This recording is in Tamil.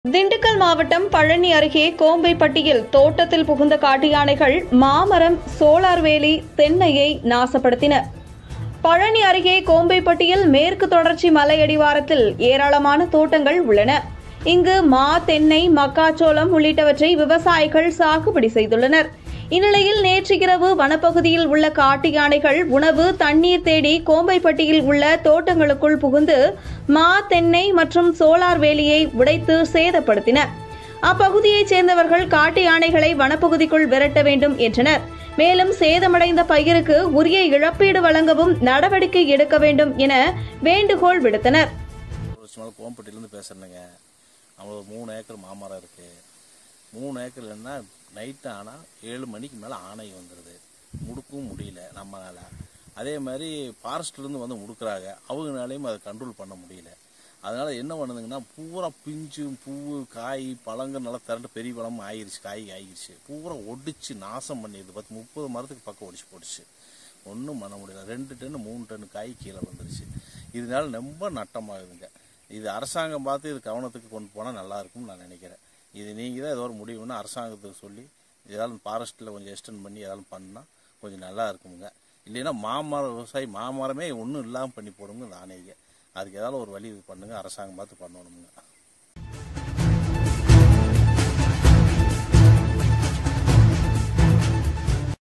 திண்டுக்கல் மாவட்டம் பழனி அருகே கோம்பைப்பட்டியில் தோட்டத்தில் புகுந்த காட்டு யானைகள் மாமரம், சோலார் வேலி, தென்னையை நாசப்படுத்தின. பழனி அருகே கோம்பைப்பட்டியில் மேற்கு தொடர்ச்சி மலையடிவாரத்தில் ஏராளமான தோட்டங்கள் உள்ளன. இங்கு மா, தென்னை, மக்காச்சோளம் உள்ளிட்டவற்றை விவசாயிகள் சாகுபடி செய்துள்ளனர். இந்நிலையில் நேற்று இரவு வனப்பகுதியில் உள்ள காட்டு யானைகள் உணவு, தண்ணீர் தேடி கோம்பைப்பட்டியில் உள்ள தோட்டங்களுக்குள் புகுந்து மா, தென்னை மற்றும் சோலார் வேலியை உடைத்து சேதப்படுத்தின. அப்பகுதியைச் சேர்ந்தவர்கள் காட்டு யானைகளை வனப்பகுதிக்குள் விரட்ட வேண்டும் என்றனர். மேலும் சேதமடைந்த பயிருக்கு உரிய இழப்பீடு வழங்கவும் நடவடிக்கை எடுக்க வேண்டும் என வேண்டுகோள் விடுத்தனர். கோம்பட்டிலிருந்து பேசுறேங்க. அவங்க 3 ஏக்கர் மாமரம் இருக்கு. 3 ஏக்கர்லன்னா நைட்டு ஆனால் 7 மணிக்கு மேலே ஆணை வந்துடுது. முடுக்கவும் முடியல நம்மளால. அதே மாதிரி ஃபாரஸ்ட்லேருந்து வந்து முடுக்கிறாங்க. அவங்களாலையும் அதை கண்ட்ரோல் பண்ண முடியல. அதனால் என்ன பண்ணுதுங்கன்னா பூரா பிஞ்சு, பூ, காய், பழங்கள் நல்லா திரண்டு பெரிய பழமும் ஆயிடுச்சு, காய் ஆகிடுச்சு. பூரா ஒடிச்சு நாசம் பண்ணிடுது. 30 மரத்துக்கு பக்கம் ஒடிச்சு போட்டுச்சு. ஒன்றும் பண்ண முடியல. 2 டன் 3 டன் காய் கீழே வந்துருச்சு. இதனால ரொம்ப நட்டமாகுதுங்க. இது அரசாங்கம் பார்த்து இது கவனத்துக்கு கொண்டு போனால் நல்லாயிருக்கும்னு நான் நினைக்கிறேன். இது நீங்கள் தான் ஏதோ ஒரு முடிவுன்னு அரசாங்கத்துக்கு சொல்லி ஏதாவது ஃபாரஸ்ட்டில் கொஞ்சம் எக்ஸ்டெண்ட் பண்ணி ஏதாவது பண்ணால் கொஞ்சம் நல்லா இருக்குங்க. இல்லைன்னா மாமரம் விவசாயி மாமரமே ஒன்றும் இல்லாமல் பண்ணி போடுங்க நானேங்க. அதுக்கு ஏதாவது ஒரு வழி இது பண்ணுங்கள். அரசாங்கம் பார்த்து பண்ணணுங்க.